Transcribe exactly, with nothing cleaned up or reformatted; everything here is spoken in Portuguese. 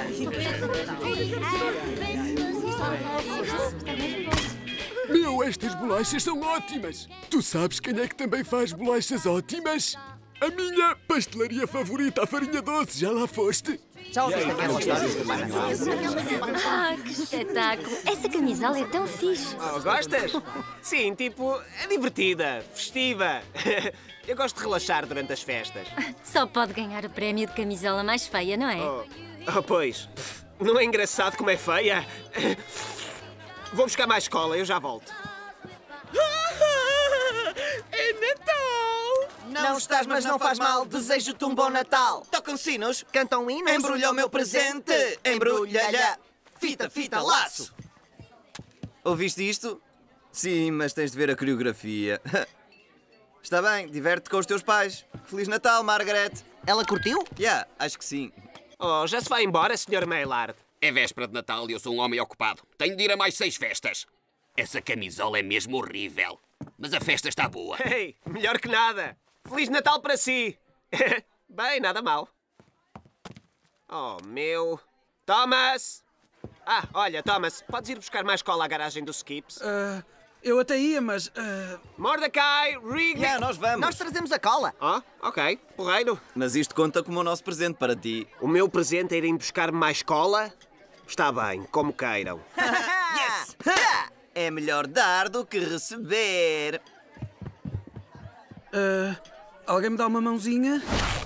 Meu, estas bolachas são ótimas! Tu sabes quem é que também faz bolachas ótimas? A minha pastelaria favorita, a farinha doce, já lá foste? Já ouviste aquela história? Ah, que espetáculo! Essa camisola é tão fixe. Oh, gostas? Sim, tipo, é divertida, festiva. Eu gosto de relaxar durante as festas. Só pode ganhar o prémio de camisola mais feia, não é? Oh, oh pois. Não é engraçado como é feia? Vou buscar mais cola, eu já volto. É Natal! Não estás, mas não faz mal. Desejo-te um bom Natal. Tocam sinos, cantam hinos. Embrulha o meu presente. Embrulha-lhe. Fita, fita, laço. Ouviste isto? Sim, mas tens de ver a coreografia. Está bem, diverte-te com os teus pais. Feliz Natal, Margaret. Ela curtiu? Já, yeah, acho que sim. Oh, já se vai embora, senhor Maillard? É véspera de Natal e eu sou um homem ocupado. Tenho de ir a mais seis festas. Essa camisola é mesmo horrível. Mas a festa está boa. Ei, melhor que nada. Feliz Natal para si. Bem, nada mal. Oh, meu... Thomas! Ah, olha, Thomas, podes ir buscar mais cola à garagem do Skips? Uh, eu até ia, mas... Uh... Mordecai, Rig... Já, yeah, nós vamos. Nós trazemos a cola. Oh, ok, porreiro. Mas isto conta como o nosso presente para ti. O meu presente é irem buscar mais cola? Está bem, como queiram. Yes! É melhor dar do que receber. Uh, alguém me dá uma mãozinha?